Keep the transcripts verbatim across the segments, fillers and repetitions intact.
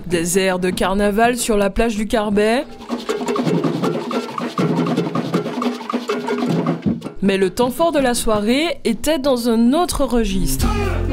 Des airs de carnaval sur la plage du Carbet. Mais le temps fort de la soirée était dans un autre registre.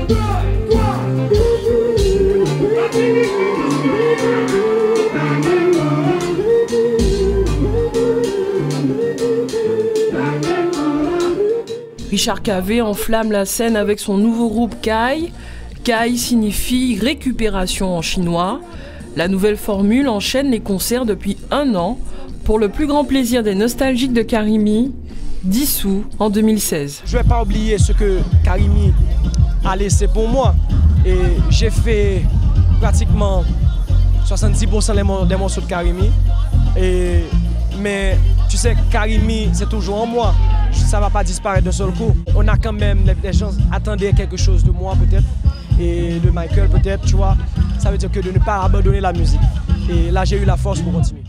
Richard Cavé enflamme la scène avec son nouveau groupe Kai. Kai signifie récupération en chinois. La nouvelle formule enchaîne les concerts depuis un an pour le plus grand plaisir des nostalgiques de Karimi, dissous en deux mille seize. Je ne vais pas oublier ce que Karimi a laissé pour moi. Et j'ai fait pratiquement soixante-dix pour cent des morceaux de Karimi. Et, mais tu sais, Karimi, c'est toujours en moi. Ça ne va pas disparaître d'un seul coup. On a quand même, les gens attendaient quelque chose de moi peut-être, et de Michael peut-être, tu vois. Ça veut dire que de ne pas abandonner la musique. Et là, j'ai eu la force pour continuer.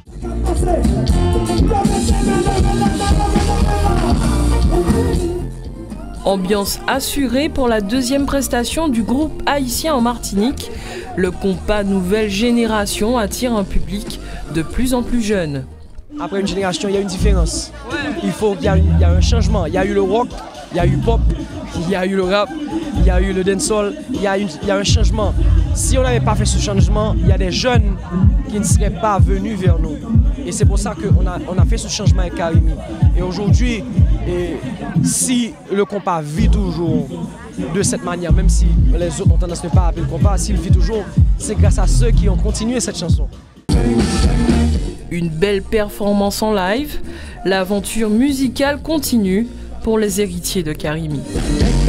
Ambiance assurée pour la deuxième prestation du groupe haïtien en Martinique. Le compas Nouvelle Génération attire un public de plus en plus jeune. Après une génération, il y a une différence. Il faut, il y a, une, il y a un changement. Il y a eu le rock, il y a eu le pop, il y a eu le rap, il y a eu le dancehall, il y a, une, il y a un changement. Si on n'avait pas fait ce changement, il y a des jeunes qui ne seraient pas venus vers nous. Et c'est pour ça qu'on a, on a fait ce changement avec Karimi. Et aujourd'hui, si le compas vit toujours de cette manière, même si les autres ont tendance à ne pas appeler le compas, s'il vit toujours, c'est grâce à ceux qui ont continué cette chanson. Une belle performance en live, l'aventure musicale continue pour les héritiers de Karimi.